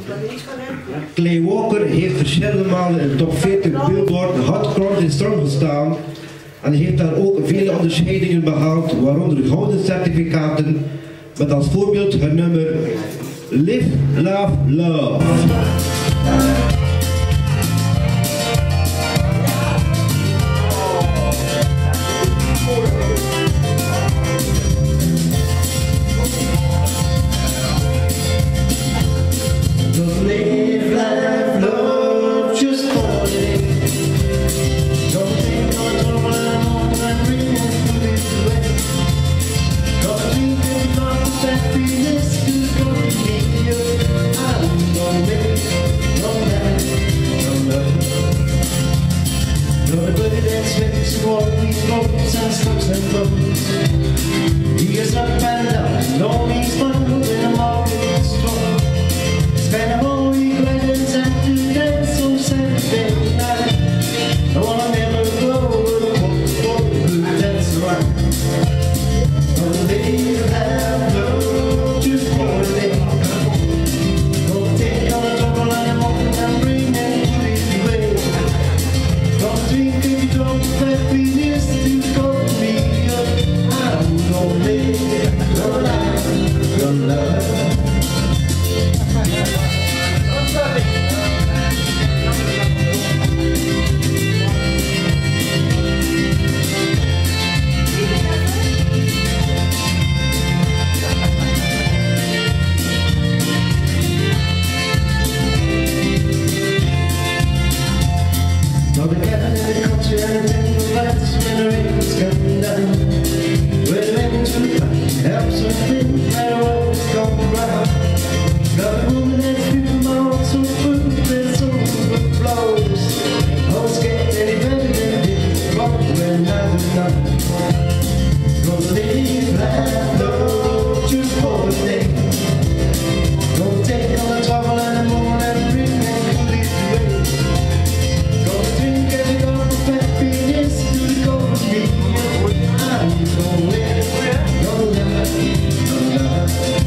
Clay Walker heeft verschillende malen in de top 40 Billboard Hot Country Strong gestaan en heeft daar ook vele onderscheidingen behaald, waaronder gouden certificaten, met als voorbeeld haar nummer Live, Love, Love. He is up and down, no he's fun in a market store. Spend a whole week waiting to dance on Saturday night. No one ever go to dance around. Oh, they have no to holiday. Don't take on a double and a mountain and bring them to this way. Don't drink if you don't happiness to go to me. I'm gonna live your life, your love. Now the cabin in the country and the tingle lights when the rain's coming down. We're living to the fire, helps us think that always come around. Got a woman that's beautiful, mouth so full, that's overflows. Don't get any better than this, but when I'm done. Gonna live life, love you for a day. Don't take on the trouble and the moon and bring them to this way. Gonna drink every drop of happiness to the cold of me. I'm gonna live, gonna live, gonna love.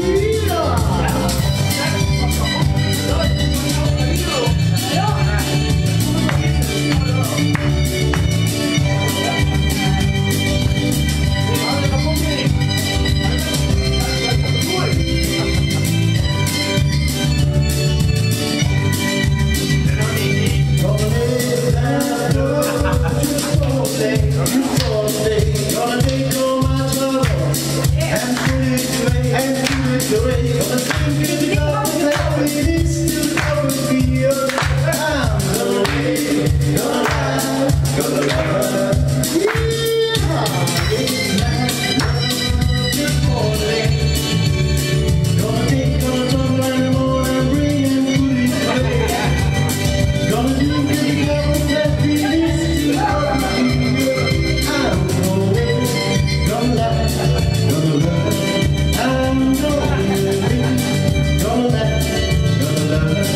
Gonna take all my trouble and put it away, and put it away. Gonna think it up, happiness to cover me up. I'm gonna live, gonna laugh, gonna love. Gonna take all the trouble and the more and bring and put it away. Gonna do it up, happiness to cover me up. I'm gonna live, gonna laugh, gonna love. I'm gonna live, gonna laugh, gonna love.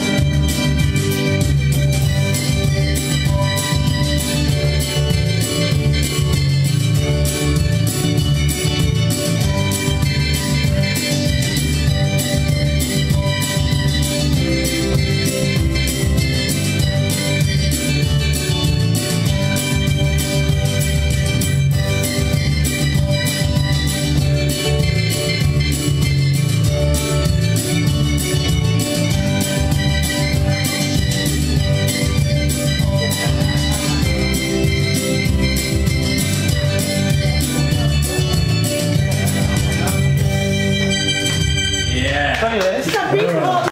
Is dat